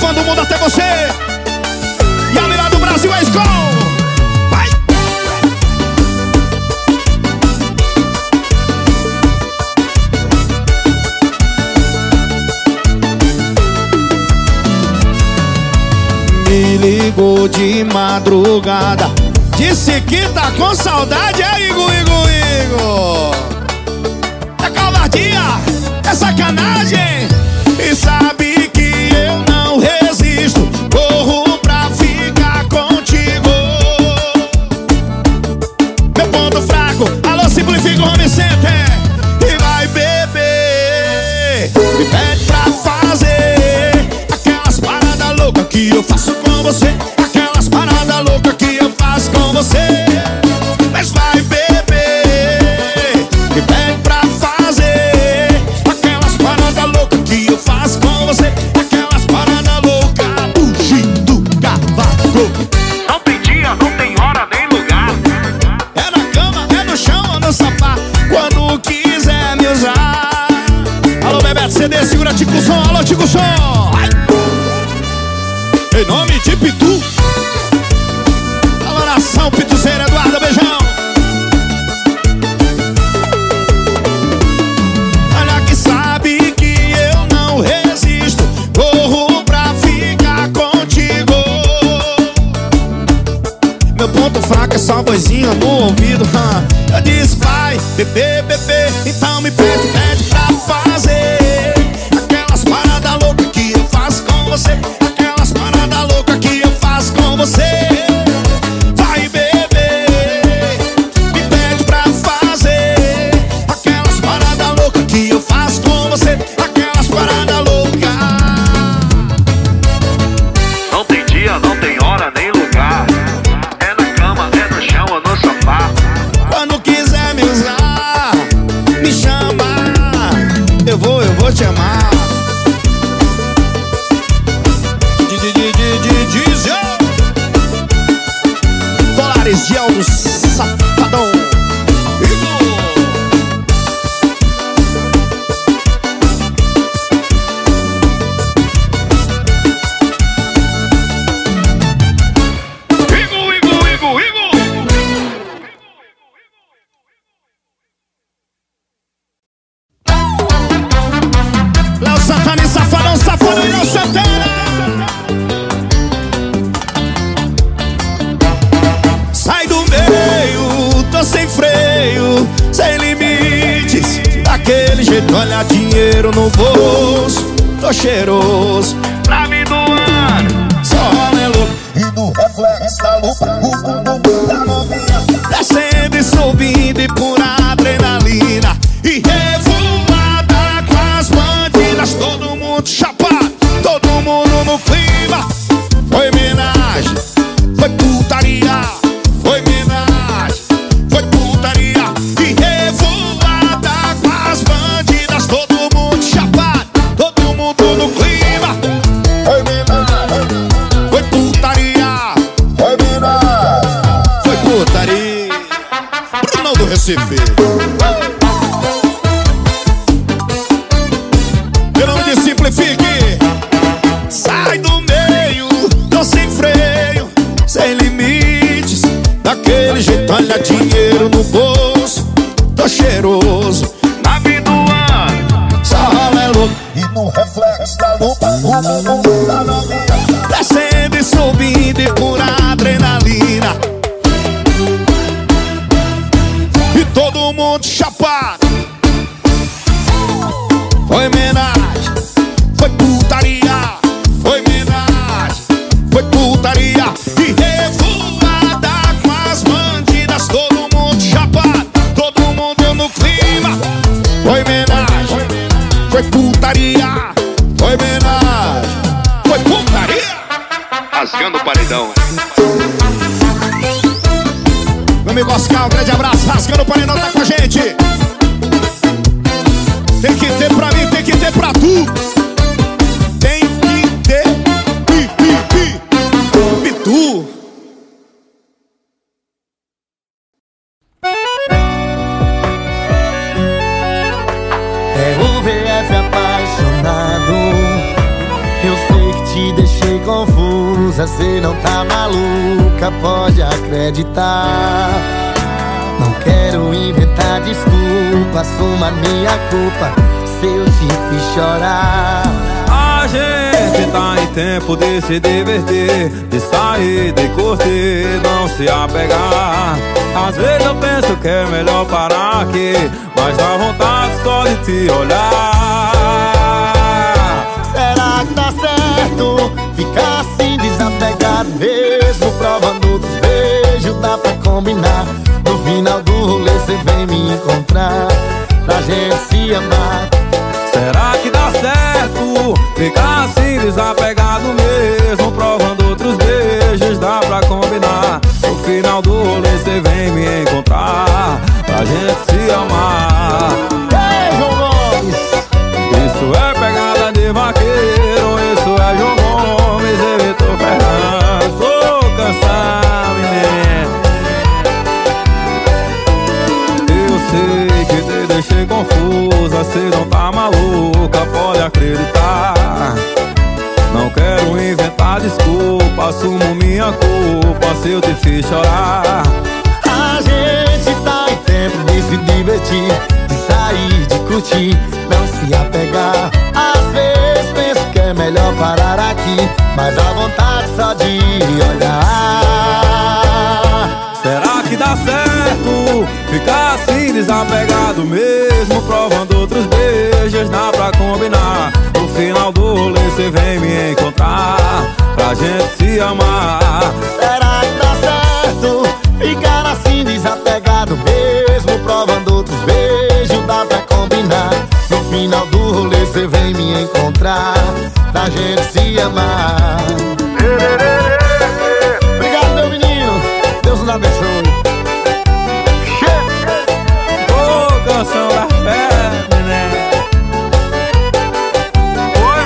fã do mundo até você. E a melhor do Brasil é Skol. Vai! Me ligou de madrugada, disse que tá com saudade. É Igor. É covardia, é sacanagem. E sabe que eu não resisto, corro pra ficar contigo. Meu ponto fraco, alô, simplifica, homem, sente. E vai beber, me pede pra fazer aquelas paradas loucas que eu faço com você. Aquelas paradas loucas que eu faço com você. Mas vai beber, me pede pra fazer aquelas paradas loucas que eu faço com você. Aquelas paradas loucas, fugindo cavaco. Não tem dia, não tem hora, nem lugar. É na cama, é no chão ou no sofá, quando quiser me usar. Alô, Bebeto CD, segura Tico Som. Alô, Tico Som. Em nome de Pitu. Alô, nação Pituzeira, Eduardo, beijão. Olha que sabe que eu não resisto, corro pra ficar contigo. Meu ponto fraco é só vozinha no ouvido. Eu disse vai, bebê, então me pede pra fazer aquelas paradas loucas que eu faço com você. Aquelas paradas loucas que eu faço com você. Vai beber, me pede pra fazer aquelas paradas loucas que eu faço com você. Aquelas paradas loucas. Não tem dia, não tem hora, nem lugar. É na cama, é no chão ou no sofá. Quando quiser me usar, me chama. Eu vou te amar. Colares de Aldo Safadão. Léo Santana e Safadão, Safadão e Léo Santana. Sai do meio, tô sem freio, sem limites. Daquele jeito, olha, dinheiro no bolso, tô cheiroso. Pra mim do ano, Só rola é louco, E no reflexo da lupa, o bumbum da novinha. descendo e subindo e por adrenalina. E revoada com as bandidas, todo mundo chapado, todo mundo no clima. Foi homenagem, foi putaria, foi homenagem, foi putaria. E revoada com as bandidas, todo mundo chapado, todo mundo no clima. Foi homenagem, Foi putaria, foi homenagem. foi putaria. Brunão do Recife. Meu nome de Simplifique. Sai do meio, tô sem freio, sem limites. Daquele jeito, olha, dinheiro no bolso, tô cheiroso. pra mim do ano. Só rola é louco, E no reflexo da lupa, o bumbum da novinha. descendo e subindo e por adrenalina. E todo mundo chapado. Foi homenagem, foi putaria, foi homenagem, foi putaria. E revoada com as bandidas, todo mundo chapado, todo mundo no clima. Foi homenagem, foi putaria, foi homenagem, foi putaria. Rasgando o paredão. Meu amigo Oscar, um grande abraço, rasgando o paredão, tá com a gente. Tem que ter pra mim, tem que ter pra tu. Tem que ter Pitu. É o VF apaixonado. Eu sei que te deixei certeza cê não tá maluca, pode acreditar. Não quero inventar desculpa, assuma minha culpa se eu te fiz chorar. A gente tá em tempo de se divertir, de sair, de curtir, não se apegar. Às vezes eu penso que é melhor parar aqui, mas dá vontade só de te olhar. Será que dá certo ficar assim desapegado, mesmo provando dos beijos? Dá pra combinar, no final do rolê cê vem me encontrar, pra gente se amar. Será que dá certo ficar assim desapegado, mesmo provando outros beijos? Dá pra combinar, no final do rolê cê vem me encontrar, pra gente se amar. Ei, João Gomes! Isso é pegada de vaqueiro, isso é João Gomes e Vitor Fernandes. Ô, canção, menino. Eu sei que te deixei confusa, cê não tá maluca, pode acreditar. Não quero inventar desculpa, assumo minha culpa se eu te fiz chorar. A gente tá em tempo de se divertir, de sair, de curtir, não se apegar. Às vezes penso que é melhor parar aqui, mas dá vontade só de olhar. Será que dá certo ficar assim desapegado, mesmo provando outros beijos? Dá pra combinar, no final do rolê cê vem me encontrar, pra gente se amar. Será que dá certo ficar assim desapegado, mesmo provando outros beijos? Dá pra combinar, no final do rolê cê vem me encontrar, pra gente se amar. Obrigado, meu menino, Deus nos abençoe. Ô, canção da febre, né? Oi.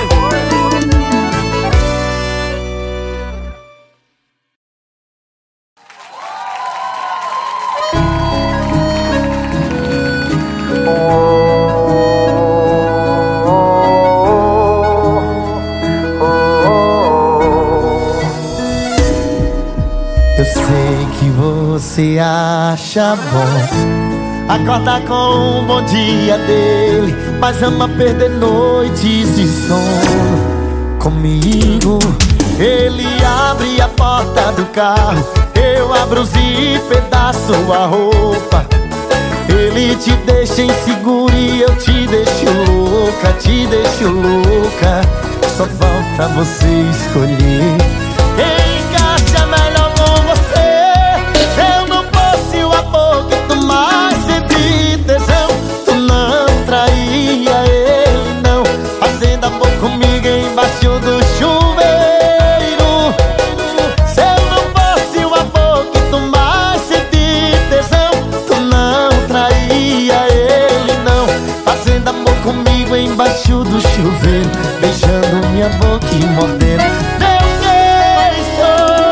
Eu sei que você acha bom acordar com um bom dia dele, mas ama perder noites de sono comigo. Ele abre a porta do carro, eu abro os zíper da sua roupa. Ele te deixa inseguro e eu te deixo louca, te deixo louca. Só falta você escolher quem encaixa melhor com você. Se eu não fosse o amor que tu mais sente tesão, tu não traía ele não, fazendo amor comigo embaixo do chuveiro. Se eu não fosse o amor que tu mais sente tesão, tu não traía ele não, fazendo amor comigo embaixo do chuveiro, beijando minha boca e mordendo meu beijo.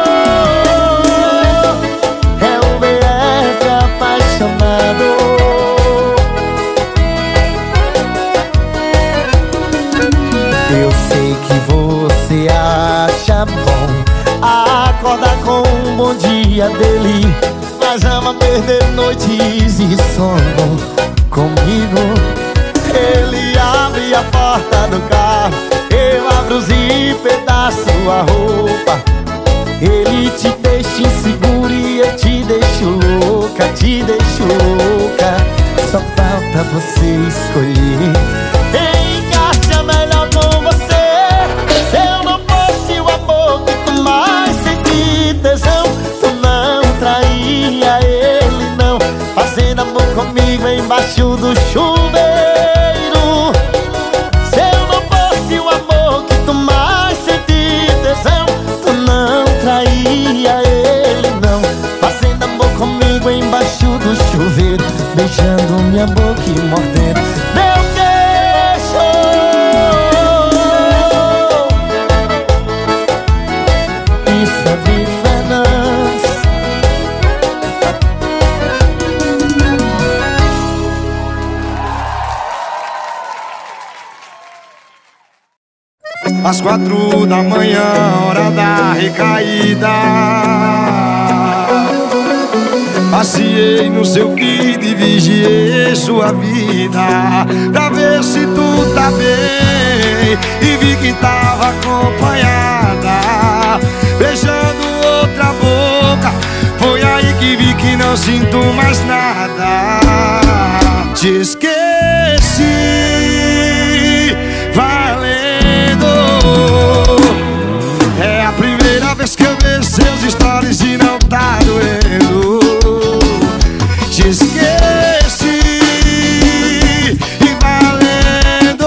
É um BF apaixonado. Eu sei que você acha bom acordar com um bom dia dele, mas ama perder noites de sono comigo. Ele abre a porta do carro, eu abro os zíper da sua roupa. Ele te deixa inseguro e eu te deixo louca, te deixo louca. Só falta você escolher quem encaixa melhor com você. Se eu não fosse o amor que tu mais sente tesão, tu não traía ele não, fazendo amor comigo embaixo do chuveiro. Se eu não fosse o amor que tu mais sente tesão, tu não traía ele não, fazendo amor comigo embaixo do chuveiro, beijando minha boca e mordendo meu queixo. Isso é Vitor Fernandes. Às 4 da manhã, hora da recaída, passeei no seu feed e vigiei sua vida, pra ver se tu tá bem, e vi que tava acompanhada, beijando outra boca. Foi aí que vi que não sinto mais nada. Te esqueci, valendo. É a primeira vez que eu vejo seus stories e não tá doendo. Te esqueci, e valendo.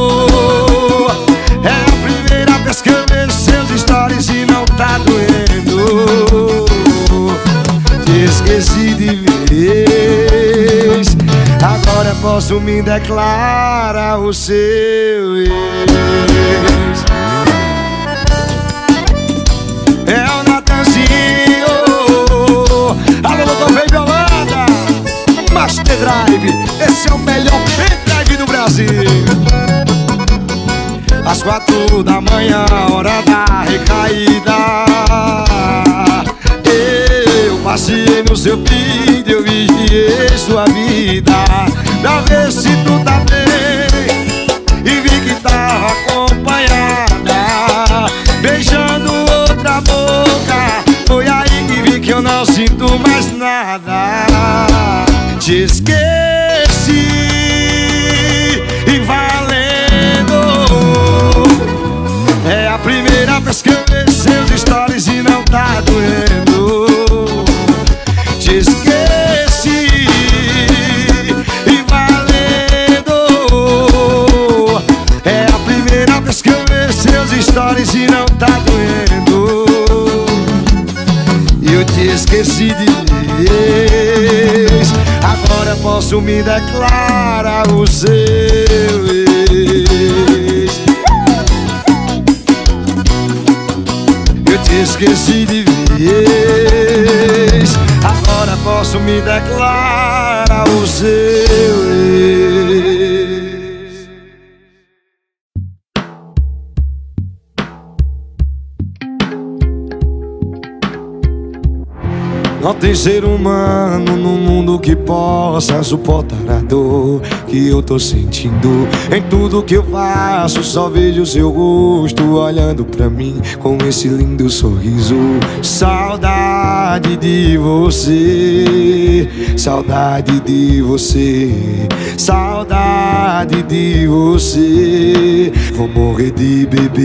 É a primeira vez que eu vejo seus stories e não tá doendo. Te esqueci de vez. Agora posso me declarar o seu ex. É o Natanzinho. Alô, doutor Baby Holanda, Master Drive. Esse é o melhor pendrive do Brasil. Às 4 da manhã, hora da recaída, eu passei no seu feed, eu vigiei sua vida, pra ver se tu tá bem, e vi que tava acompanhada, beijando outra boca. Foi aí que vi que eu não sinto mais nada. Te esqueci, e valendo. É a primeira vez que eu vejo seus stories e não tá doendo. Te esqueci, e valendo. É a primeira vez que eu vejo seus stories e não tá doendo. Eu te esqueci de vez. Agora posso me declarar o seu ex. Eu te esqueci de vez. Agora posso me declarar o seu ex. Não tem ser humano no mundo que possa suportar a dor que eu tô sentindo. Em tudo que eu faço só vejo seu rosto olhando pra mim com esse lindo sorriso. Saudade de você, saudade de você, saudade de você. Vou morrer de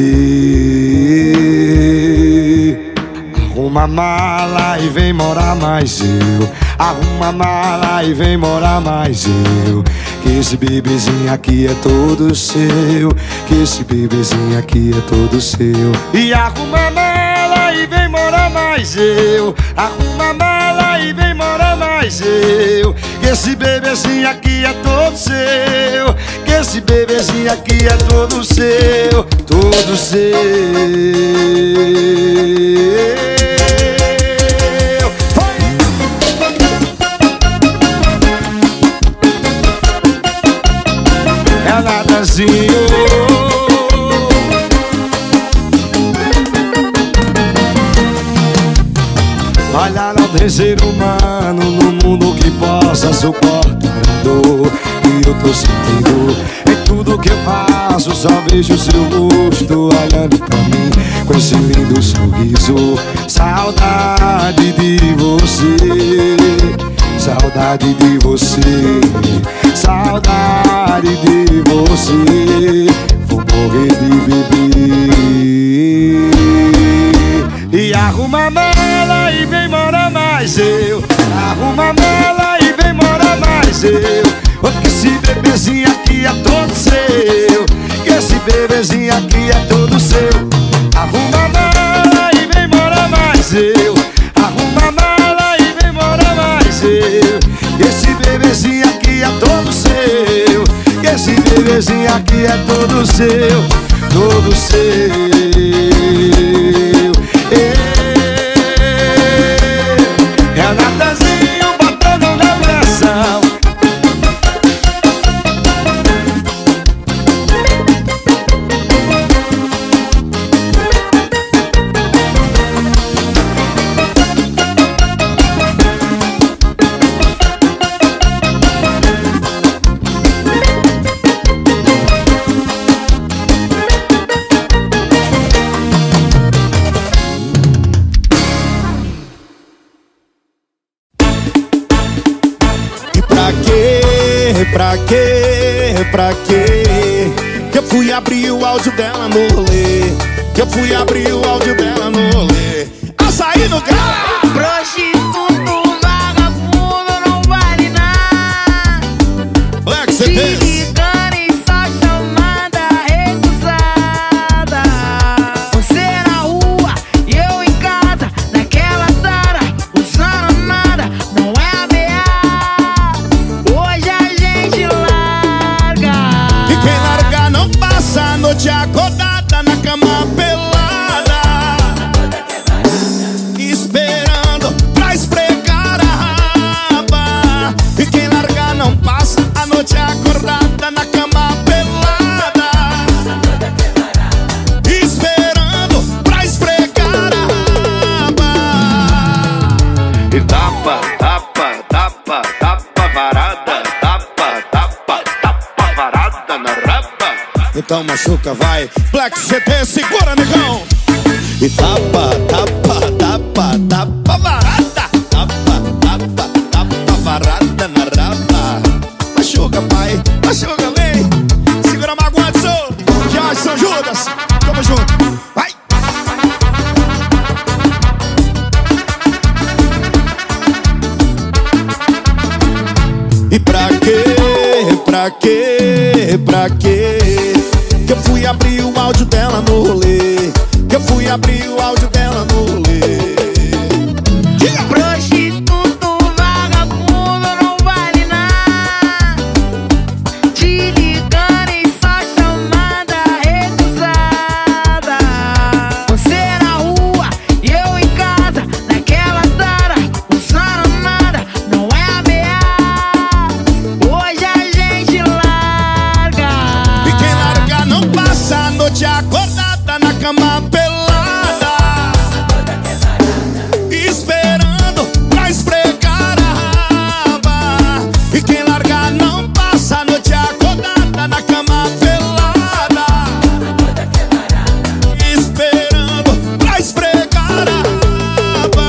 beber. Arruma a mala e vem morar mais eu. Arruma a mala e vem morar mais eu. Que esse bebezinho aqui é todo seu. Que esse bebezinho aqui é todo seu. E arruma a mala e vem morar mais eu. Arruma a mala e vem morar mais eu. Que esse bebezinho aqui é todo seu. Que esse bebezinho aqui é todo seu. Todo seu. Olha, não tem ser humano no mundo que possa suportar a dor que eu tô sentindo. Em tudo que eu faço só vejo seu rosto olhando pra mim com esse lindo sorriso. Saudade de você, saudade de você, saudade de você. Vou morrer de beber. E arruma a mala e vem morar mais eu. Arruma a mala e vem morar mais eu. Que esse bebezinho aqui é todo seu. Que esse bebezinho aqui é todo seu. Arruma a mala e vem morar mais eu. Arruma a mala e vem morar mais eu. Que esse bebezinho aqui é todo seu. Que esse bebezinho aqui é todo seu. Todo seu. É o Natanzinho botando na pressão. Pra quê? Que eu fui abrir o áudio dela no rolê. Que eu fui abrir o áudio dela no rolê. Açaí no grau. Prostituto, vagabundo, não vale nada. Black Te CDs. ligando e só chamada recusada. Você na rua e eu em casa, naquela tara, usando nada, não é ameaça. Hoje a gente larga. E quem largar não passa a noite acordada na cama pelada, esperando pra esfregar a raba. E quem largar não passa a noite acordada na cama pelada, esperando pra esfregar a raba. E tapa, tapa, tapa, tapa varada. Tapa, tapa, tapa varada na raba. Então machuca, vai. Black CT, segura, negão. E tapa, tapa, tapa, tapa varada. Tapa, tapa, tapa varada na raba. Machuca, pai, machuca, vem. Segura, magoado, sou Jorge São Judas. Tamo junto, vai. E pra quê? Que eu fui abrir o áudio dela no rolê. Que eu fui abrir o áudio dela no rolê. Diga! Prostituto, vagabundo, não vale nada. Te ligando e só chamada recusada. Você na rua e eu em casa, naquela tara, usando nada, não é ameaça. Hoje a gente larga. E quem largar não passa a noite acordada na cama pelada, esperando pra esfregar a raba. E quem largar não passa a noite acordada na cama pelada, esperando pra esfregar a raba.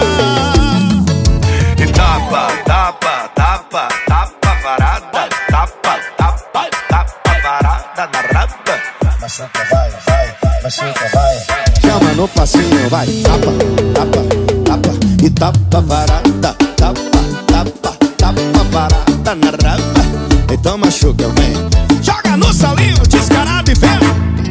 E tapa, tapa, tapa, tapa varada. Tapa, tapa, tapa varada na raba. Machuca, vai, machuca, vai. Chama no passinho, vai. Tapa, tapa, tapa. E tapa varada. Tapa, tapa, tapa varada na raba. Então machuca, vem. Joga no salinho, descarado e vem.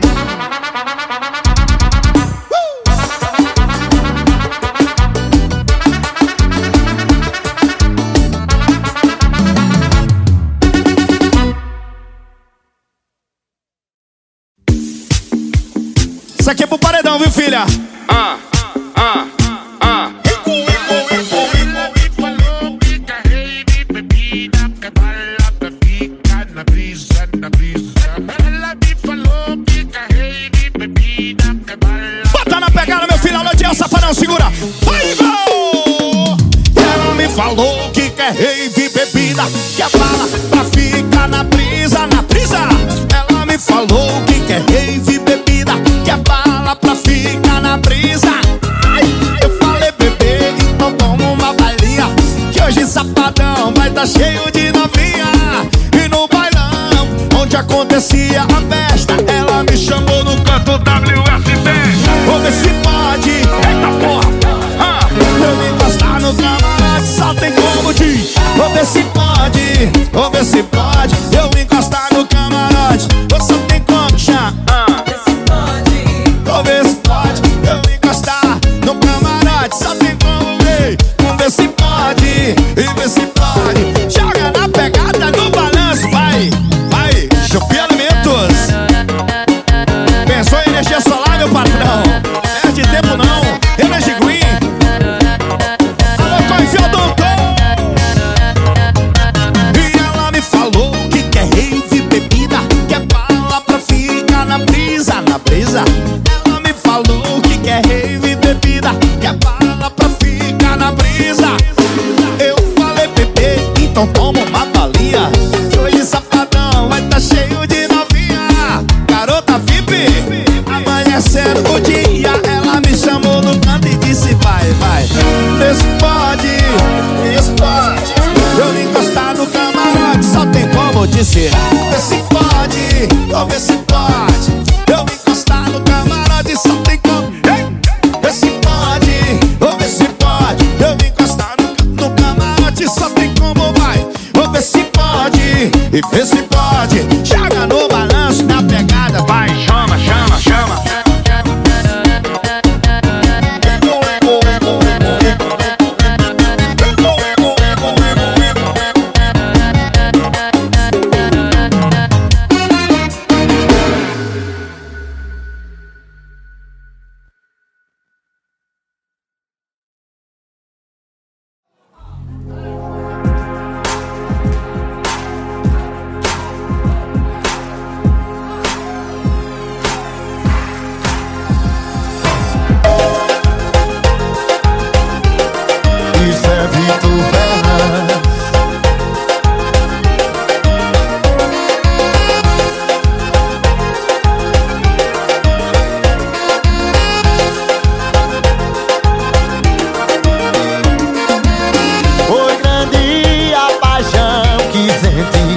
Isso aqui é pro paredão, viu, filha? Bota na pegada, meu filho, alô, Diel Safadão, segura. Vai, gol! Ela me falou que quer rave bebida, que é bala pra ficar na brisa, na brisa. Ela me falou que quer rave bebida, que é bala pra ficar na brisa. Ai, eu falei, bebê, então toma uma balinha, que hoje Safadão vai tá cheio de novinha. E no bailão, onde acontecia a festa, ela me chamou no canto WSB. Vou ver se pode, eita porra, eu me encostar no camarote, só tem como diz. Vou ver se pode, eu me encostar no camarote, só tem como chá. Vou ver se pode, eu me encostar no camarote, só tem como ver. Vamos ver se pode, e ver se pode. Joga na pegada no balanço, vai, vai, Chupi Alimentos. Pensou em energia solar, meu patrão? Perde tempo não, Energy Green. Alô, Coisinho Doutor. E ela me falou que quer rave bebida, que é bala pra ficar na brisa, na brisa. Ela me falou que quer rave bebida, que é bala pra ficar na brisa. Eu falei, bebê, então toma uma balinha, hoje Safadão vai tá cheio de novinha. Garota VIP, amanhecendo o dia, ela me chamou no canto e disse, vai, vai. Esse pode, eu me encostar no camarote, dizer: vê se pode, ou vê se pode. Eu me encostar no camarote, só tem como. Vê se pode, ou vê se pode. Eu me encostar no camarote, só tem como, vai. Ou vê se pode, e vê se pode. Joga no balanço, na pegada, vai. Chama, chama, chama. Isso é Vitor Fernandes. Foi grande a paixão que senti.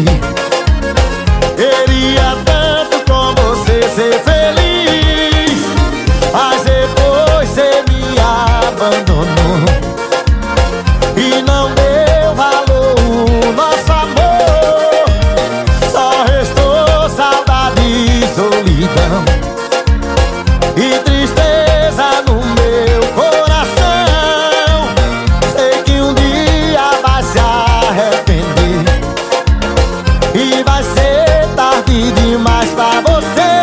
Queria tanto com você ser feliz, mas depois você me abandonou e não deu valor ao nosso amor. Só restou saudade e solidão e tristeza no meu coração. Sei que um dia vai se arrepender e vai ser tarde demais pra você.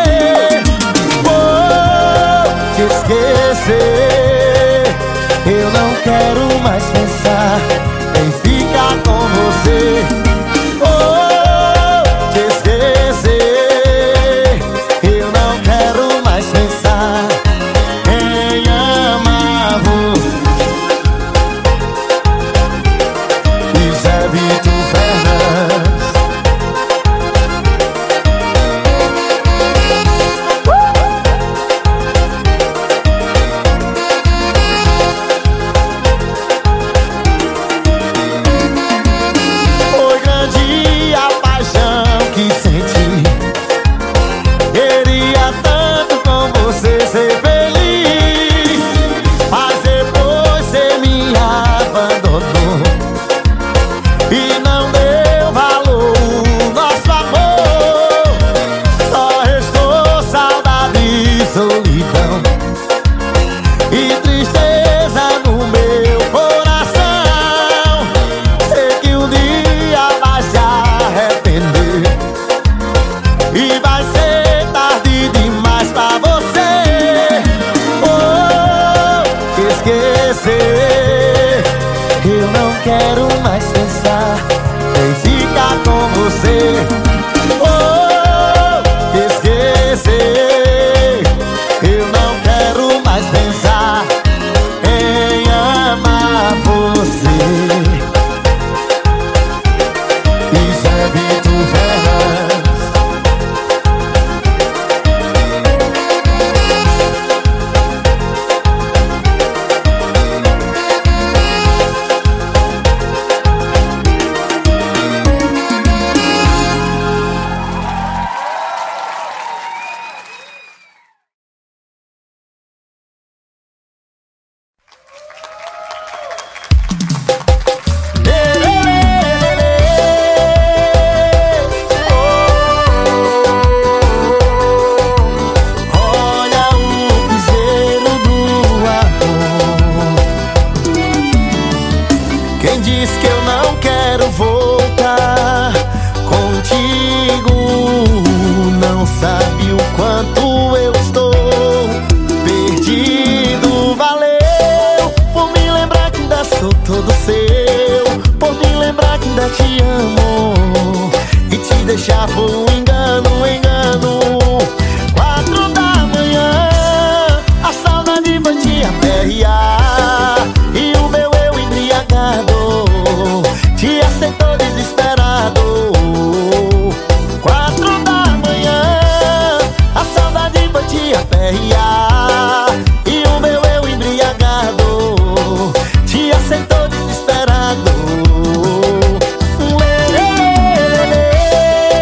Vou te esquecer, eu não quero mais pensar em ficar com você. Oh, te esquecer, eu não quero mais pensar em amar você. Isso é Vitor Fernandes. Foi grande a paixão que senti. Queria tanto com você ser feliz, mas depois você me abandonou e não deu valor ao nosso amor. Só restou saudade e solidão e tristeza no meu coração. Sei que um dia vai se arrepender e vai ser tarde demais pra você. Oh, esquecer, eu não quero mais pensar em ficar com você. Oh, esquecer, eu não quero mais pensar em amar você. Isso é Vitor Fernandes. Olha o piseiro do amor. Quem diz que eu não quero voltar contigo não sabe o quanto eu estou perdido. Valeu por me lembrar que ainda sou todo seu, por me lembrar que ainda te amo e te deixar por um engano, engano. 4 da manhã, a saudade vai te aperrear e o meu eu embriagado te aceitou desesperado. 4 da manhã, a saudade vai te aperrear e o meu eu embriagado te aceitou desesperado. Lê, lê, lê, lê.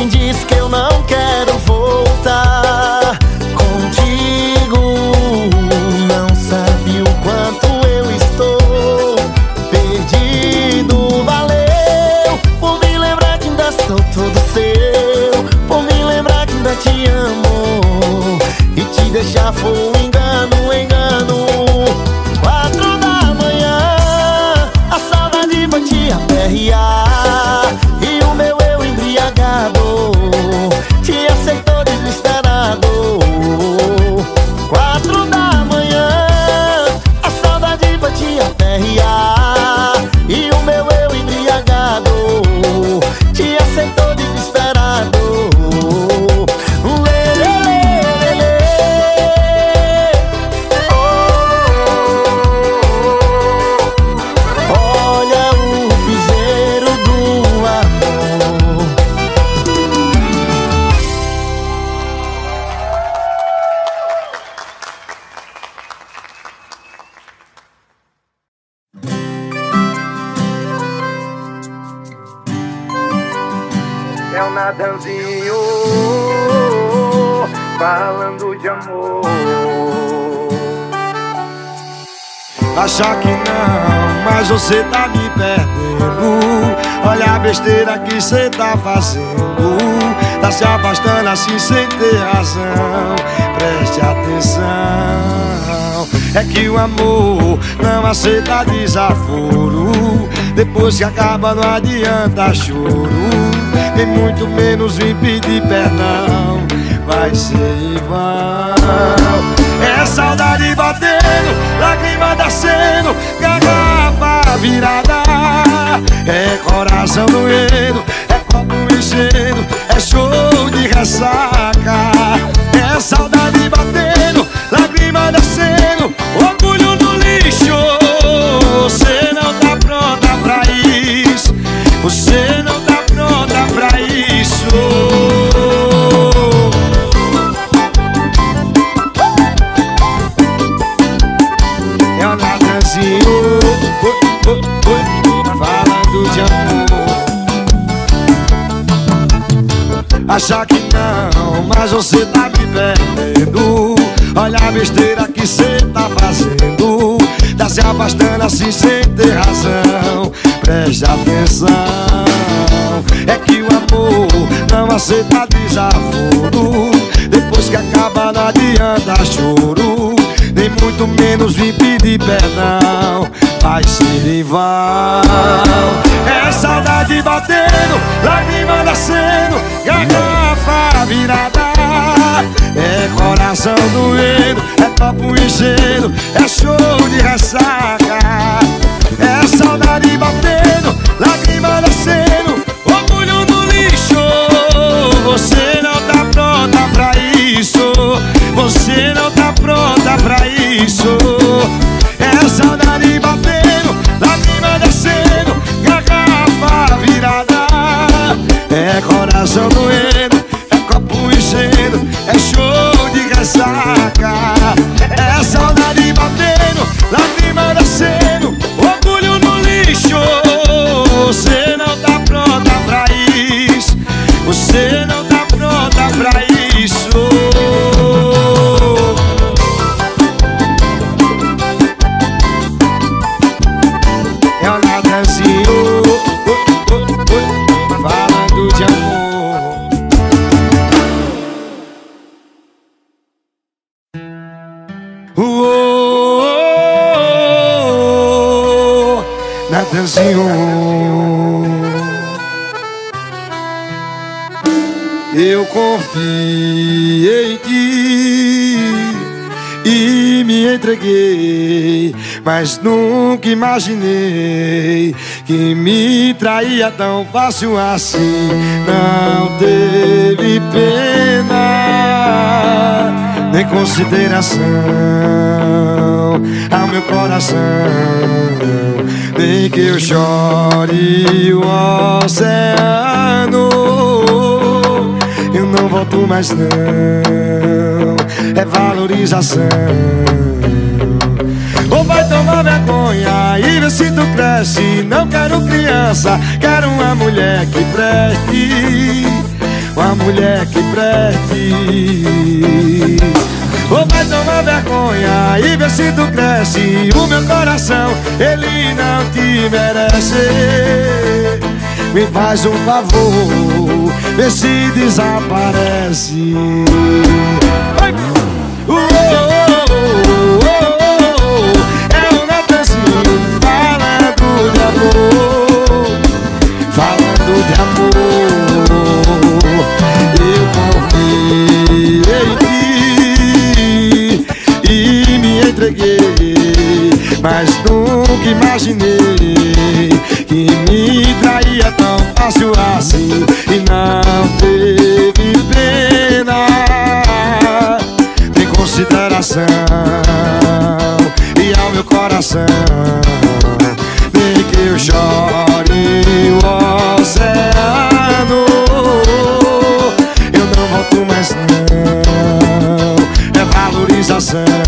quem disse que eu não quero voltar contigo não sabe o quanto eu estou perdido. Valeu por me lembrar que ainda sou todo seu, por me lembrar que ainda te amo, e te deixar foi um engano, engano. 4 da manhã, a saudade vai te aperrear, e o meu eu embriagado te aceitou desesperado. 4 da manhã, a saudade vai te aperrear, e o meu eu embriagado te aceitou desesperado. Olha o piseiro do amor. É o Natanzinho falando de amor. Acha que não, mas você tá me perdendo. Olha a besteira que cê tá fazendo. Tá se afastando assim sem ter razão. Preste atenção. É que o amor não aceita desaforo. Depois que acaba não adianta choro, nem muito menos vim pedir perdão. Vai ser em vão. É saudade batendo, lágrima descendo, garrafa virada. É coração doendo, é copo enchendo, é show de ressaca. É saudade batendo, lágrima descendo, orgulho no lixo. Você não tá pronta pra isso, você não tá pronta pra isso. É o Natanzinho falando de amor. Acha que não, mas você tá me perdendo. Olha a besteira que cê tá fazendo. Tá se afastando assim sem ter razão. Preste atenção. É que o amor não aceita desaforo. Depois que acaba não adianta choro, nem muito menos vim pedir perdão. Vai ser em vão. É saudade batendo, lágrima nascendo, garrafa virada. É coração doendo, é copo enchendo, é show de ressaca. É saudade batendo, lágrima nascendo, orgulho no lixo. Você não tá pronta pra isso, você não tá pronta pra isso. É saudade batendo, lágrima descendo, garrafa virada. É coração doendo, é copo enchendo, é show de ressaca. É saudade batendo, lágrima descendo, orgulho no lixo. Você não tá pronta pra isso, você não tá pronta pra isso. É o Natanzinho falando de amor. Natanzinho, eu confiei em ti e me entreguei, mas nunca imaginei que me traía tão fácil assim. Não teve pena nem consideração ao meu coração, nem que eu chore o oceano. Eu não volto mais não, é valorização. Ou vai tomar vergonha e ver se tu cresce. Não quero criança, quero uma mulher que preste, uma mulher que preste. Ou vai tomar vergonha e ver se tu cresce. O meu coração, ele não te merece. Me faz um favor, vê se desaparece. Oi! É o Natanzinho falando de amor, falando de amor. Eu confiei em ti e me entreguei, mas nunca imaginei que me traía tão fácil assim e não teve pena nem consideração. E ao meu coração, nem que eu chore o oceano, eu não volto mais não, é valorização.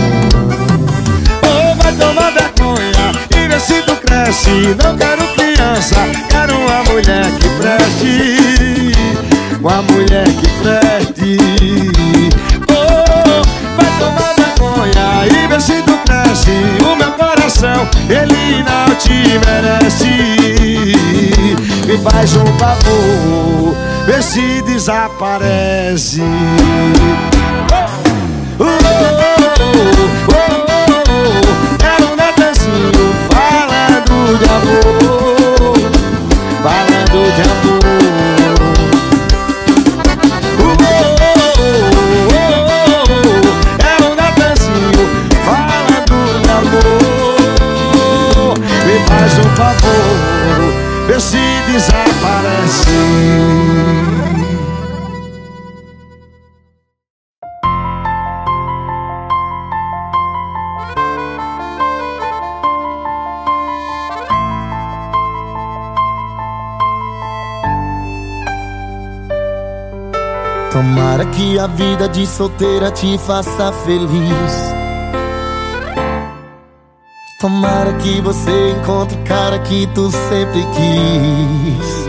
Ou vai tomar vergonha e ver se tu cresce. Não quero criança, quero uma mulher que preste, uma mulher que preste. Oh, vai tomar vergonha e ver se tu cresce. O meu coração, ele não te merece. Me faz um favor, vê se desaparece. É um Natanzinho falando de amor, falando de amor. É um Natanzinho falando de amor. Me faz um favor, vê se desaparece. Tomara que a vida de solteira te faça feliz. Tomara que você encontre o cara que tu sempre quis.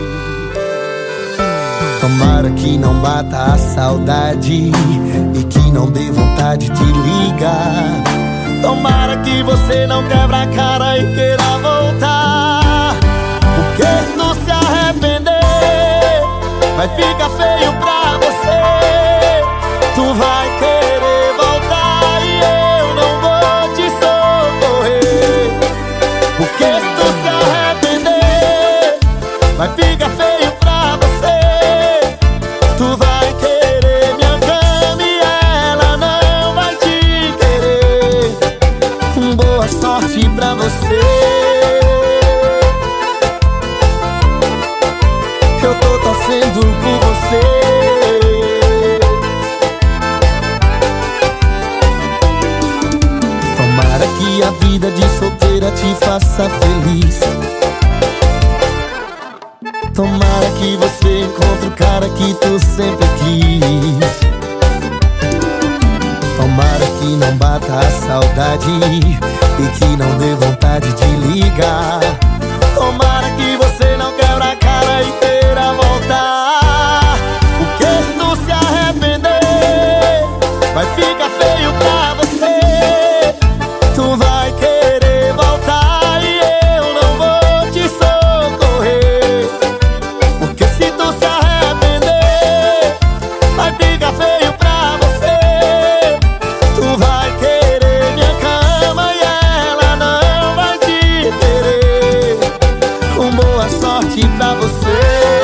Tomara que não bata a saudade e que não dê vontade de ligar. Tomara que você não quebra a cara e queira voltar, porque se tu se arrepender, vai ficar feio pra você. Tu vai querer voltar e eu não vou te socorrer, porque se tu se arrepender, vai ficar feio pra você. Tu vai querer minha cama e ela não vai te querer. Boa sorte pra você. Eu tô torcendo por você. Tomara que a vida de solteira te faça feliz. Tomara que você encontre o cara que tu sempre quis. Tomara que não bata a saudade e que não dê vontade de ligar. Tomara que você não quebra a cara e queira voltar, porque se tu se arrepender, vai ficar feio pra você. Tu vai querer voltar e eu não vou te socorrer, porque se tu se arrepender, vai ficar feio pra você. Tu vai querer minha cama e ela não vai te querer. Boa sorte pra você.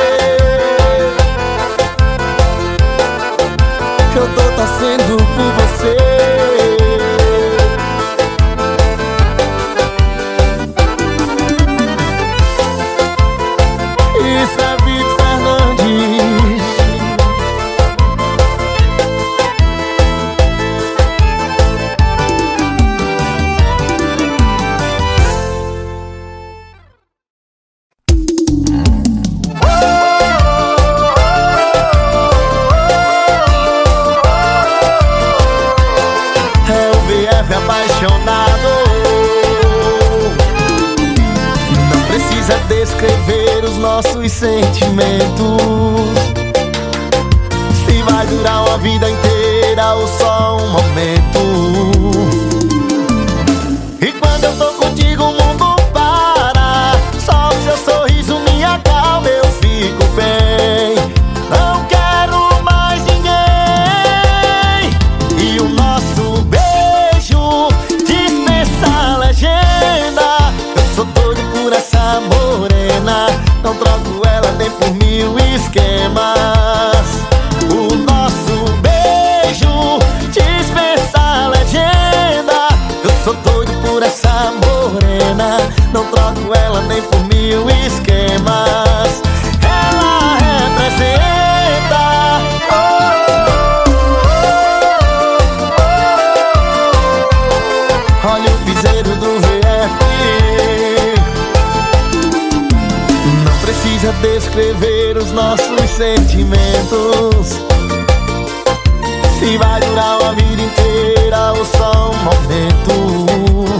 Eu tô torcendo por você. Isso é Vitor Fernandes. Apaixonado, não precisa descrever os nossos sentimentos. a vida inteira ou só um momento. E quando eu tô contigo o mundo para, só o seu sorriso me acalma, eu fico bem. Não quero mais ninguém. E o nosso beijo dispensa a legenda. Eu sou doido por essa morena, não troco ela nem por mil esquemas. O nosso beijo dispensa a legenda. Eu sou doido por essa morena, não troco ela nem por mil esquemas. Ela representa olha o piseiro do VF. Não precisa descrever os nossos sentimentos, se vai durar uma vida inteira ou só um momento.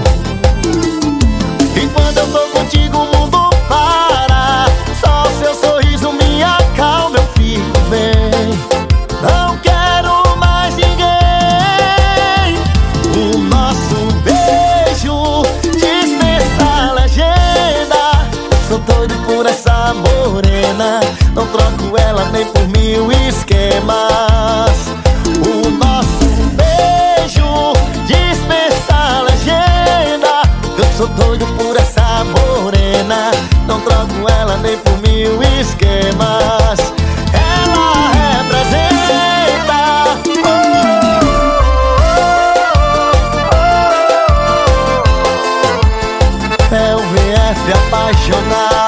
E quando eu tô contigo o mundo para, só o seu sorriso me acalma, eu fico bem. Não quero mais ninguém. O nosso beijo dispensa a legenda. Sou doido por essa morena, não troco ela nem por mil esquemas. O nosso beijo dispensa a legenda. Eu sou doido por essa morena, não troco ela nem por mil esquemas. Ela representa é o VF apaixonado.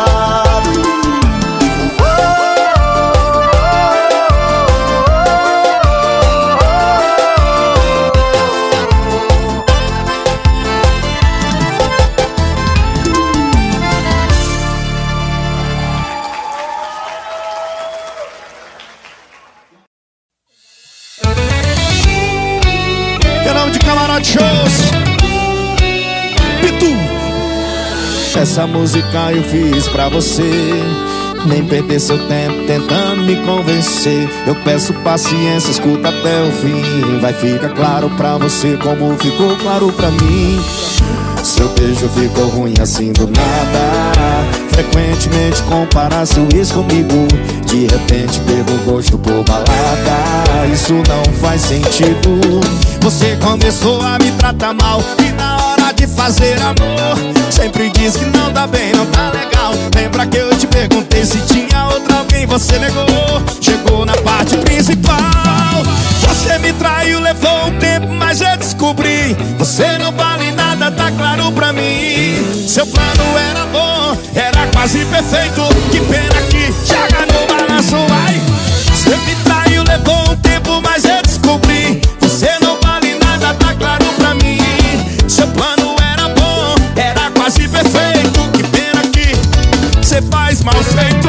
Canal de Camarote Shows, Pitu. Essa música eu fiz pra você, nem perder seu tempo tentando me convencer. Eu peço paciência, escuta até o fim. Vai ficar claro pra você como ficou claro pra mim. Seu beijo ficou ruim assim do nada. Frequentemente compara seu ex comigo. De repente pegou gosto por balada. Isso não faz sentido. Você começou a me tratar mal e na hora de fazer amor sempre diz que não tá bem, não tá legal. Lembra que eu te perguntei se tinha outra alguém, você negou. Chegou na parte principal. Você me traiu, levou um tempo, mas eu descobri. Você não vale nada, tá claro pra mim. Seu plano era bom, era quase perfeito. Que pena que joga no balanço, vai. Você me traiu, levou um tempo, mas eu descobri. Você não vale nada, tá claro pra mim. Seu plano era bom, era quase perfeito. Que pena que você faz mal feito.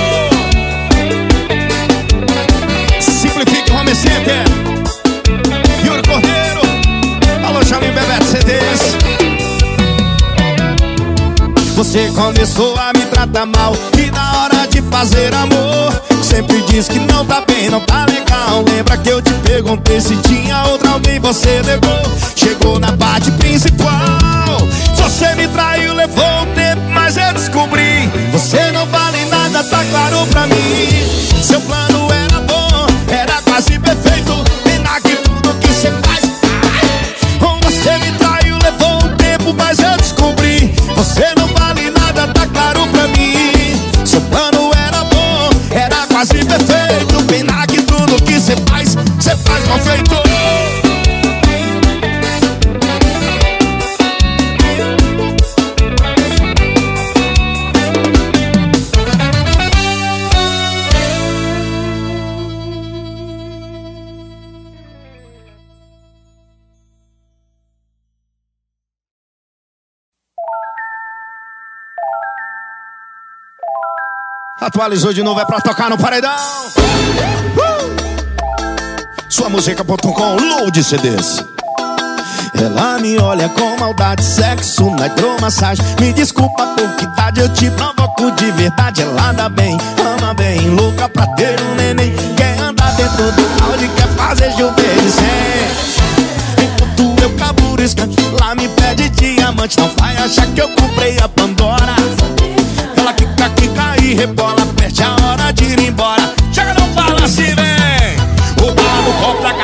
Simplifique Home Center, Yuri Cordeiro, alô Jalim Bebeto CDs. Você começou a me tratar mal e na hora de fazer amor sempre diz que não tá bem, não tá legal. Lembra que eu te perguntei se tinha outra alguém, você negou. Chegou na parte principal. Você me traiu, levou um tempo, mas eu descobri. Você não vale nada, tá claro pra mim. Seu plano era bom, era quase perfeito. Pena que tudo que você faz. Você me traiu, levou um tempo, mas eu descobri. Você não vale nada, tá claro pra mim. Seu plano era bom, era quase perfeito. Pena que tudo que você faz mal feito. Atualizou de novo, é pra tocar no paredão. Suamusica.com, load CDs. Ela me olha com maldade, sexo na hidromassagem. Me desculpa por que idade eu te provoco de verdade. Ela anda bem, ama bem, louca pra ter um neném. Quer andar dentro do Audi,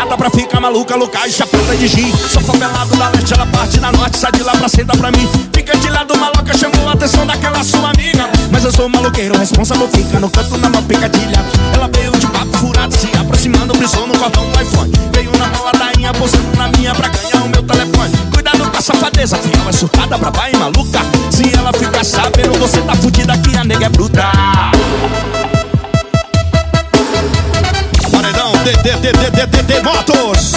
gata pra ficar maluca, louca e chapada de gin. Sou favelado da leste, ela parte da norte, sai de lá pra sentar pra mim. Fica de lado, maloca, chamou a atenção daquela sua amiga. Mas eu sou maloqueiro, responsável, fica no canto na mão picadilha. Ela veio de papo furado, se aproximando, brisou no cordão do iPhone. Veio na mola da inha, posando na minha pra ganhar o meu telefone. Cuidado com a safadeza, fiel é surtada, brava e maluca. Se ela ficar sabendo, você tá fudida, que a nega é bruta. Paredão, DDDDDD Motos.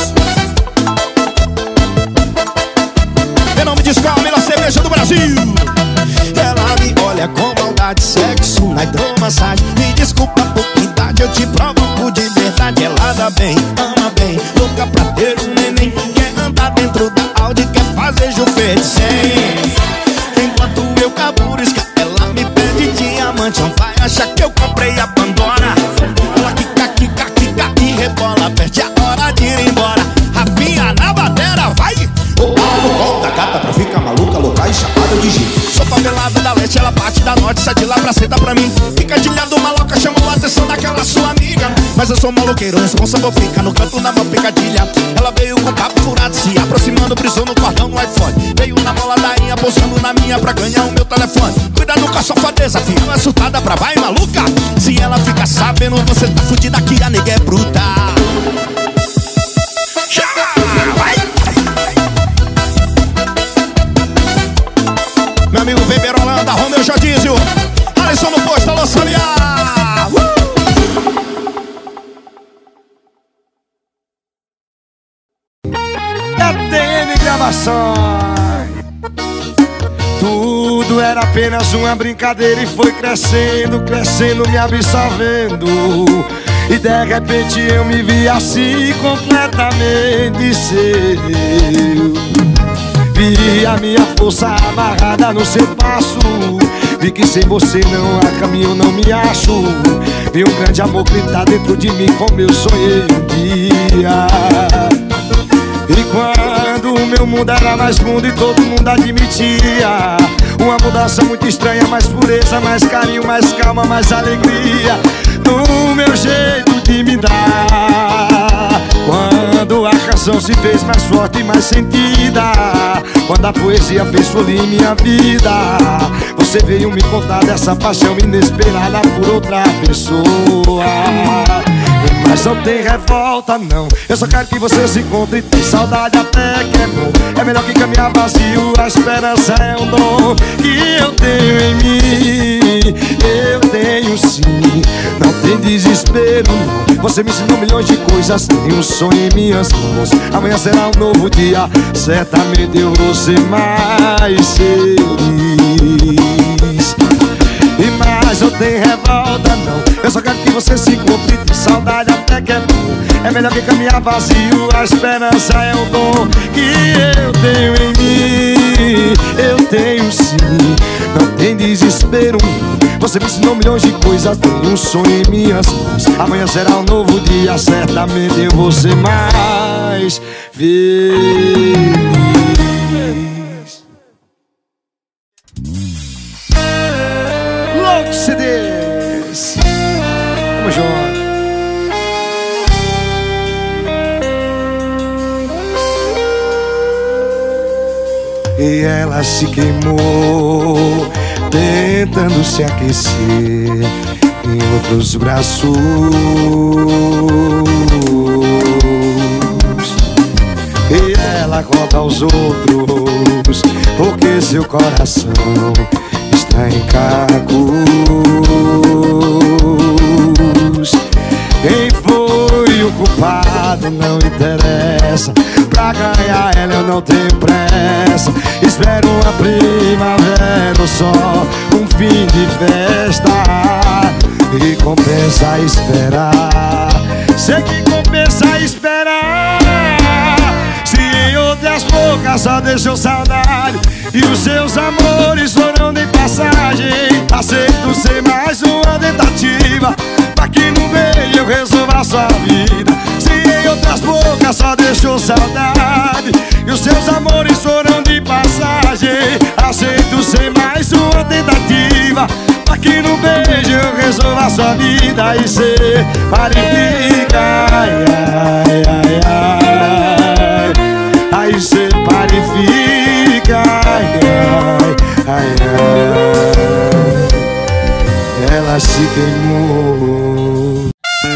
Em nome de Skol, a melhor cerveja do Brasil. Ela me olha com maldade, sexo na hidromassagem. Me desculpa por idade, eu te provoco de verdade. Ela dá bem, ama bem, louca pra ter um neném. Quer andar dentro da Audi, quer fazer jufete sem. Enquanto eu caburo, ela me pede diamante. Não vai achar que eu comprei a Pandora. Ela quica e rebola, perde a hora de ir embora. Rafinha na batera, vai! O pau da gata pra ficar maluca, louca e chapada de gin. Sou favelada da leste, ela parte da norte, sai de lá pra sentar pra mim. Fica de lado, maloca, chamou a atenção daquela sua amiga. Mas eu sou maloqueiro, responsável, fica no canto na mão picadilha. Ela veio com papo furado, se aproximando, brisou no cordão do iPhone. Veio na mola da inha, posando na minha pra ganhar o meu telefone. Cuidado com a safadeza, fiel é surtada, brava e maluca. Se ela ficar sabendo, você tá fudida, que a nega é bruta. Vai! Meu amigo Weber Holanda, Romeu Jodísio, Alisson no posto, alô Sabiá. TN Gravações. Tudo era apenas uma brincadeira e foi crescendo, crescendo, me absorvendo. E de repente eu me vi assim, completamente seu. Vi a minha força amarrada no seu passo. Vi que sem você não há caminho, não me acho. Vi um grande amor gritar dentro de mim como eu sonhei um dia. E quando o meu mundo era mais fundo e todo mundo admitia uma mudança muito estranha, mais pureza, mais carinho, mais calma, mais alegria no meu jeito de me dar. Quando a canção se fez mais forte e mais sentida, quando a poesia fez florir minha vida, você veio me contar dessa paixão inesperada por outra pessoa. Mas não tem revolta não, eu só quero que você se encontre. Tem saudade até que é bom, é melhor que caminhar vazio. A esperança é um dom que eu tenho em mim. Eu tenho sim, não tem desespero não. Você me ensinou milhões de coisas, tem um sonho em minhas mãos. Amanhã será um novo dia, certamente eu vou ser mais feliz. E mais não tem revolta não, eu só quero que você se encontre. Tem saudade até que é bom, é melhor que caminhar vazio. A esperança é um dom que eu tenho em mim. Eu tenho sim, não tem desespero não. Você me ensinou milhões de coisas, tem um sonho em minhas mãos. Amanhã será um novo dia, certamente eu vou ser mais feliz. Louco CDs, vamos junto. E ela se queimou tentando se aquecer em outros braços. E ela conta aos outros porque seu coração está em cacos. Quem foi o culpado não interessa, pra ganhar ela eu não tenho pressa. Espero uma primavera ou só um fim de festa. E compensa esperar, sei que compensa esperar. Se em outras bocas só deixou saudade e os seus amores foram de passagem, aceito ser mais uma tentativa pra que no meio eu resolva a sua vida. Se em outras bocas só deixou saudade e os seus amores foram de passagem, aceito ser mais uma tentativa pra que no beijo eu resolva a sua vida. E ser parifica, ai, ai, ai, ai. queimou.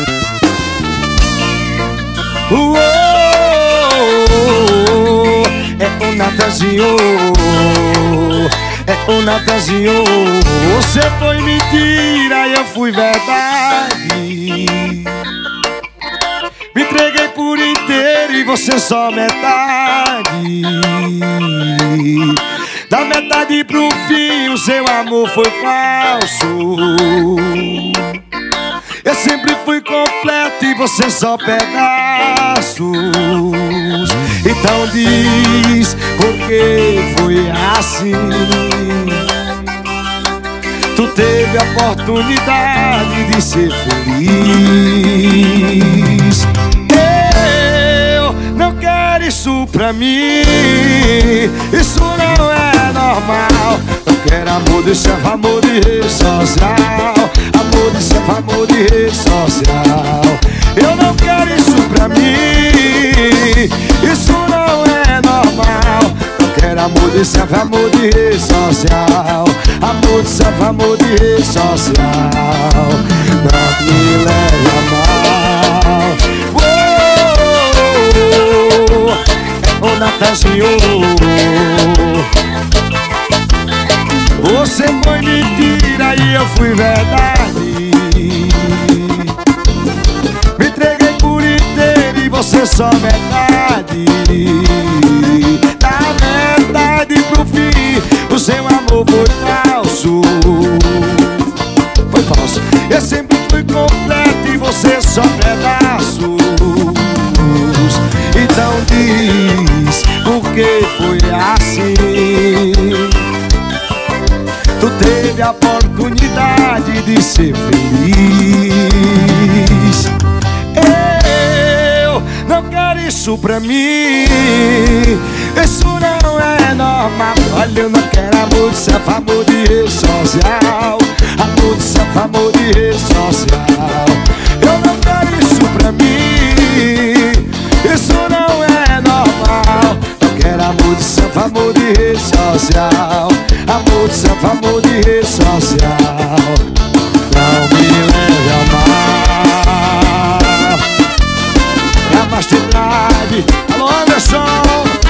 É o Natanzinho, é o Natanzinho. Você foi mentira e eu fui verdade. Me entreguei por inteiro e você só metade. Da metade pro fim o seu amor foi falso. Eu sempre fui completo e você só pedaços. Então diz por que foi assim. Tu teve a oportunidade de ser feliz. Eu não quero isso pra mim. Isso não é normal. Eu quero amor, deixa amor de rede social. Amor, deixa amor de rede social. Eu não quero isso pra mim. Isso não é normal. Eu quero amor, deixa amor de rede social. Amor, deixa amor de rede social. Não me leve a mal. É o Natanzinho. Você foi mentira e eu fui verdade. Me entreguei por inteiro e você só metade. Da metade pro fim o seu amor foi falso. Foi falso. Eu sempre fui completo e você só pedaços. Então diz por que foi assim. Tu teve a oportunidade de ser feliz. Eu não quero isso pra mim. Isso não é normal. Olha, eu não quero amor de selfie, amor de rede social. Amor de selfie, amor de rede social. Eu não quero isso pra mim. Isso não é normal. Eu quero amor de selfie, amor de rede social. Amor de selfie, amor de rede social. Não me leve a mal. É a Master Drive. Alô, Anderson.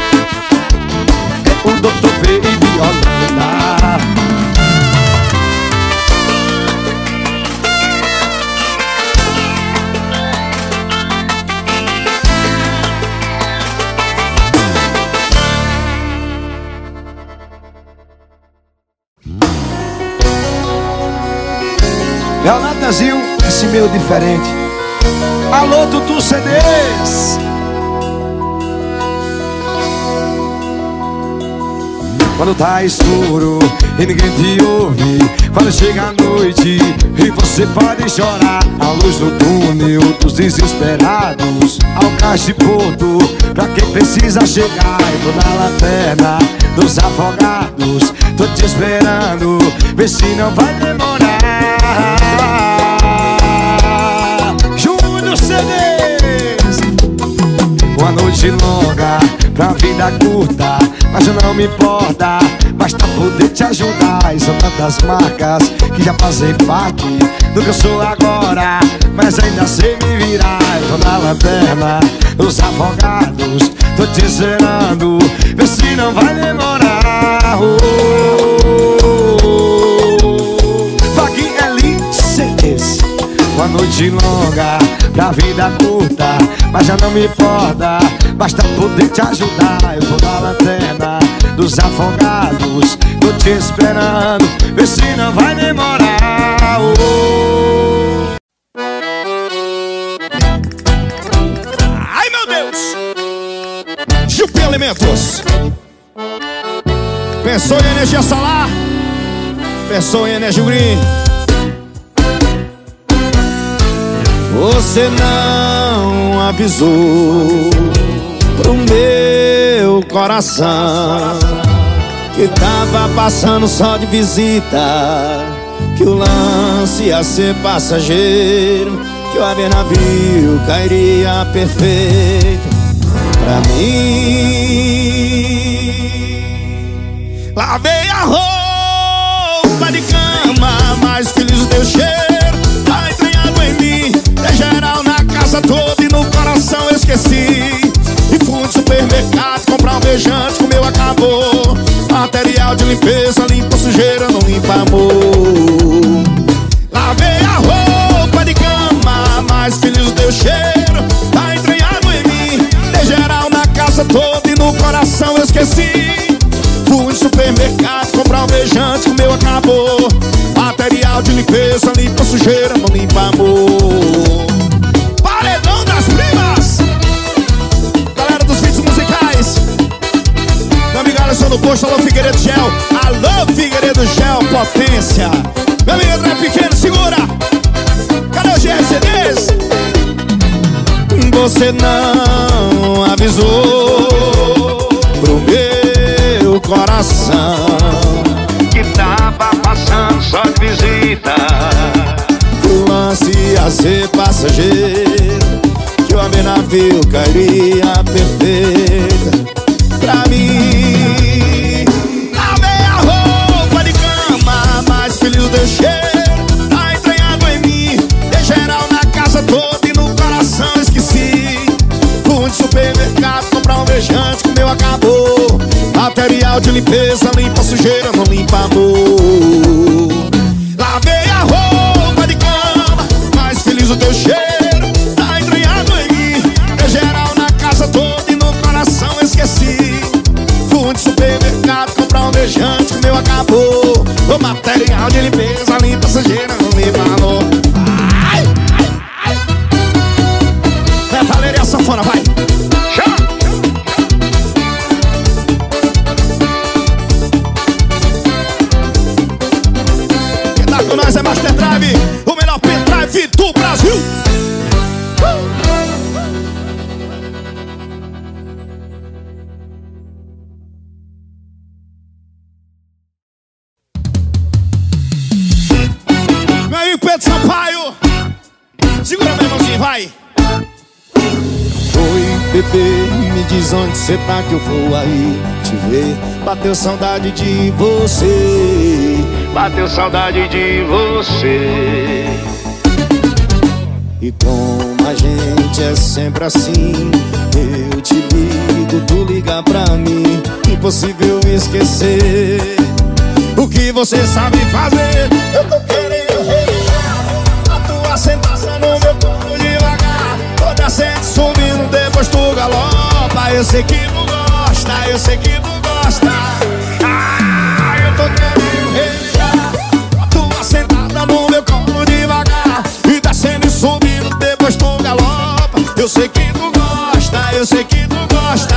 É o Dr. Baby Holanda. É o Natanzinho, esse meu diferente. Alô, Tutu CDs. Quando tá escuro e ninguém te ouve, quando chega a noite e você pode chorar, a luz do túnel dos desesperados, ao cais de porto, pra quem precisa chegar. Eu tô na lanterna dos afogados, tô te esperando, vê se não vai demorar. Júnior CDs. Uma noite longa pra vida curta, mas eu não me importa, basta poder te ajudar. E são tantas marcas que já fazem parte do que eu sou agora, mas ainda sei me virar. Eu tô na lanterna dos afogados, tô te esperando, vê se não vai demorar. Uma noite longa pra vida curta, mas já não me importa, basta poder te ajudar. Eu tô na lanterna dos afogados, tô te esperando, vê se não vai demorar. Ai, meu Deus! Jupi Alimentos. Pensou em energia solar? Pensou em energia green? Você não avisou pro meu coração que tava passando só de visita, que o lance ia ser passageiro, que o navio cairia perfeito pra mim. Lavei a roupa de cama, mais feliz o teu cheiro. geral na casa toda e no coração eu esqueci. E fui no supermercado comprar um beijante, que o meu acabou. Material de limpeza, limpa sujeira, não limpa amor. Lavei a roupa de cama, mas feliz o teu cheiro tá entranhado em mim. Dei geral na casa toda e no coração eu esqueci. Fui no supermercado comprar um beijante, que o meu acabou. Material de limpeza, limpa sujeira, não limpa amor. Paredão das primas, galera dos vídeos musicais. Meu amigo Alisson no posto, alô Figueiredo Gel. Alô Figueiredo Gel, potência. Meu amigo André Pequeno, segura. Cadê o GRCDs? Você não avisou pro meu coração Que tava passando só de visita. o lance ia ser passageiro, que o amei navio cairia perfeita pra mim. Lavei a roupa de cama, mas feliz o teu cheiro tá entranhado em mim. Dei geral na casa toda e no coração esqueci. Fui no supermercado comprar um beijante, que o meu acabou. Material de limpeza, limpa sujeira, não limpa amor. Lavei a roupa de cama, mas feliz o teu cheiro tá entranhado em mim. Dei geral na casa toda e no coração esqueci. Fui no supermercado comprar um beijante, que o meu acabou. O material de limpeza, limpa sujeira, não limpa amor. Ai, ai, ai. Metaleira e a sanfona, vai. Chama. Quem tá com nós é Master Drive, o melhor pendrive do Brasil. Meu amigo Pedro Sampaio, segura meu irmãozinho, vai. Oi, bebê, me diz onde cê tá que eu vou aí te ver. Bateu saudade de você. Bateu saudade de você. E como a gente é sempre assim, eu te ligo, tu liga pra mim. Impossível esquecer o que você sabe fazer. Eu tô querendo relembrar a tua sentada no meu colo devagar. Tô descendo, subindo, depois tu galopa. Eu sei que tu gosta, eu sei que tu gosta. Ah, eu tô querendo relembrar a tua sentada no meu colo devagar. E descendo e subindo, depois tu galopa. Eu sei que tu gosta, eu sei que tu gosta.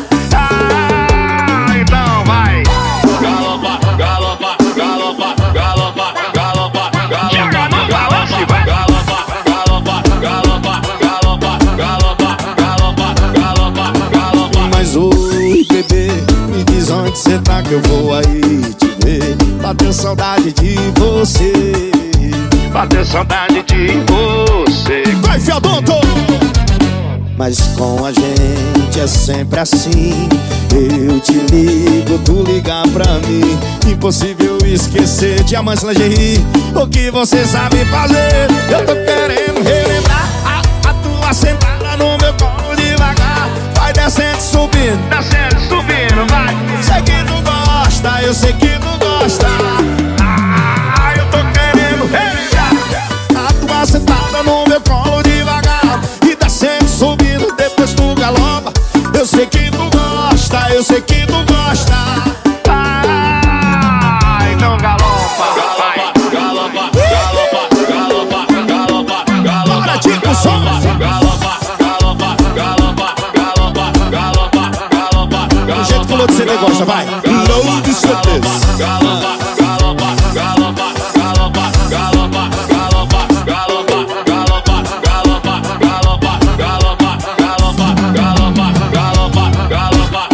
Ah, então vai. Galopa, galopa, galopa, galopa, galopa, Chega no balanço e vai. galopa, galopa, galopa, galopa, galopa, galopa, galopa, galopa. Mas oi, bebê, me diz onde cê tá que eu vou aí te ver. Bateu saudade de você. Bateu saudade de você. Vai, Fiodonto! Mas com a gente é sempre assim. Eu te ligo, tu liga pra mim. Impossível esquecer diamantes lingerie. O que você sabe fazer? Eu tô querendo relembrar a tua sentada no meu colo devagar. Vai descendo, subindo, Descendo, subindo, vai. sei que tu gosta, eu sei que tu gosta. Ah, eu tô querendo relembrar a tua sentada no meu colo devagar. E descendo, subindo, depois tu galopa. Eu sei que tu gosta, eu sei que tu gosta. Ah, então galopa, vai. Galopa, galopa, galopa, galopa, galopa. Bora, Tico, som. Galopa, galopa, galopa, galopa, galopa, galopa, galopa. Do jeito que o outro CD gosta, vai. Load certeza. Galopa, galopa, galopa, galopa, galopa, galopa, galopa, galopa, galopa, galopa, galopa, galopa, galopa, galopa, galopa.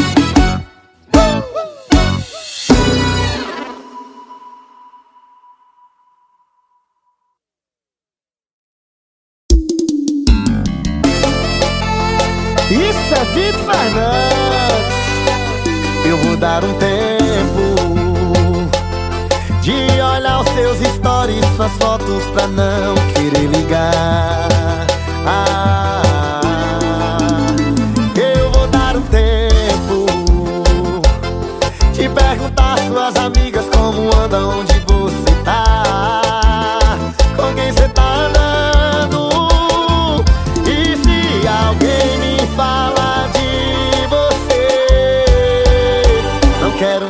Isso é Vitor Fernandes. Eu vou dar um tempo de olhar os seus stories, suas fotos pra não querer ligar.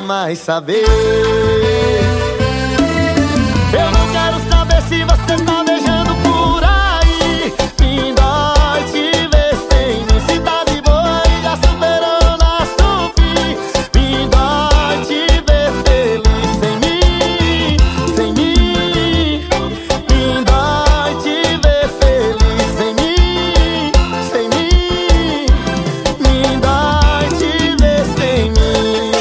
mais saber. Eu não quero saber se você tá beijando por aí. Me dói te ver sem mim. Se tá de boa e já superou nosso fim. Me dói te ver feliz sem mim, sem mim. Me dói te ver feliz sem mim, sem mim. Me dói te ver sem mim.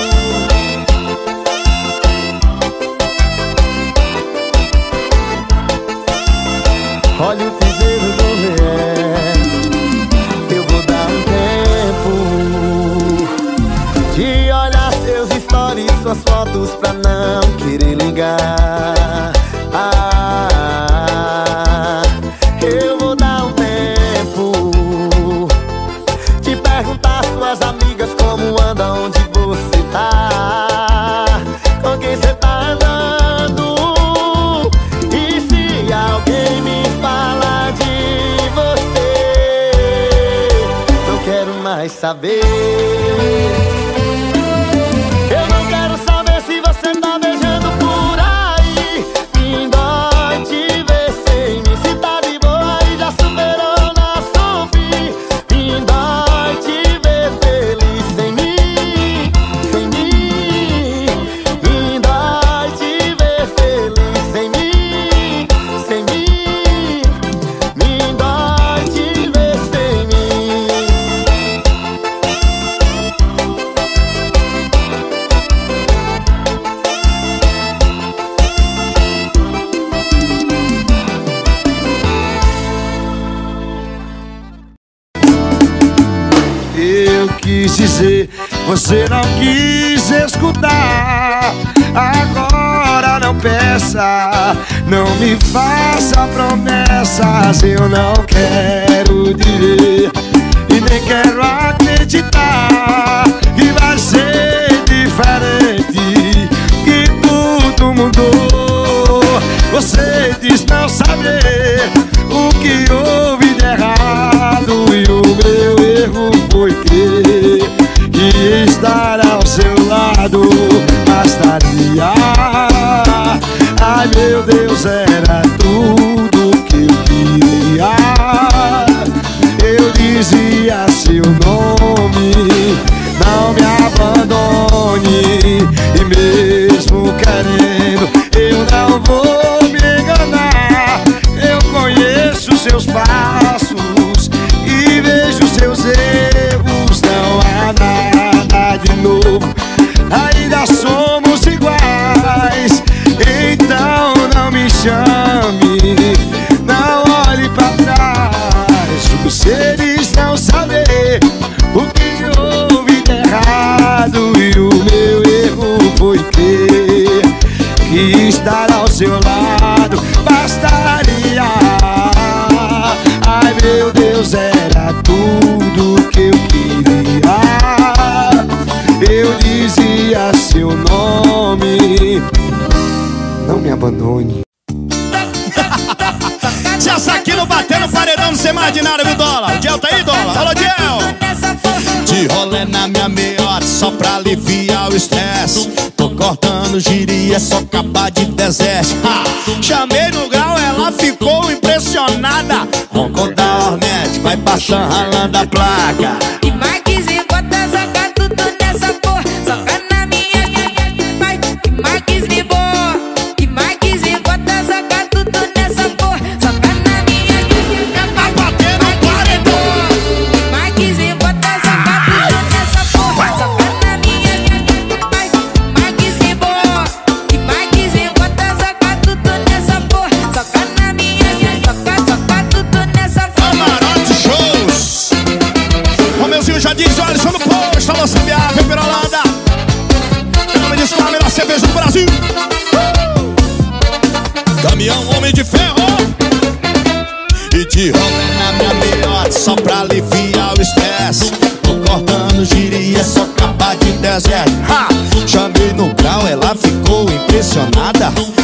Olha o piseiro do viés. Eu vou dar um tempo de olhar seus stories, suas fotos pra não querer ligar. Eu vou dar um tempo de perguntar suas amigas como anda, onde você tá, com quem você tá andando. E se alguém me fala de você, não quero mais saber. Eu não quero saber se você tá beijando por aí. Me dói te ver sem mim. Se tá de boa e já superou nosso fim. Me dói te ver feliz sem mim, sem mim. Me dói te ver feliz sem mim, sem mim. Me dói te ver sem mim. Eu quis dizer, você não quis escutar. Agora não peça, não me faça promessas. Eu não quero te ver e nem quero acreditar que vai ser diferente, que tudo mudou. Você diz não saber o que houve de errado, e o meu erro foi crer que estar ao seu lado bastaria. Ai meu Deus, era tudo que eu queria. Eu dizia seu nome, não me abandone. E mesmo querendo, eu não vou me enganar. Eu conheço seus passos e vejo seus erros. Não há nada de novo, ainda somos iguais. Então não me chame, não olhe pra trás. Você diz não saber o que houve de errado, e o meu erro foi crer que estar ao seu lado bastaria. Ai meu Deus, era tudo que eu queria. Eu dizia seu nome, não me abandone. Se essa aqui não bater no paredão, não sei mais de nada, viu, Dólar? O Diel tá aí, Dólar? Alô, Diel! De rolê na minha meiota, só pra aliviar o estresse. Tô cortando gíria, é só acabar de deserto. Chamei no grau, ela ficou impressionada. Ronco da Hornet, vai passando ralando a placa. E Marques e bota, soca tudo nessa porra. Soca na minha, e Marques e boa. E Marques e bota, soca tudo nessa porra. Soca na minha, Vai bater no paredão. e Marques e bota, soca tudo nessa porra. Soca na minha, e Marques e boa. E Marques e bota, soca tudo nessa porra. Soca na minha, soca tudo nessa porra. Camarote Shows. O meuzinho já diz, olha, só no posto. Alô, Sambiá, vem pela Holanda. Em nome disso, a melhor cerveja do Brasil. Caminhão Homem de Ferro. E de rolê na minha meiota, só pra aliviar o estresse. Tô cortando gíria, é só acabar de deserto. Chamei no grau, ela ficou impressionada.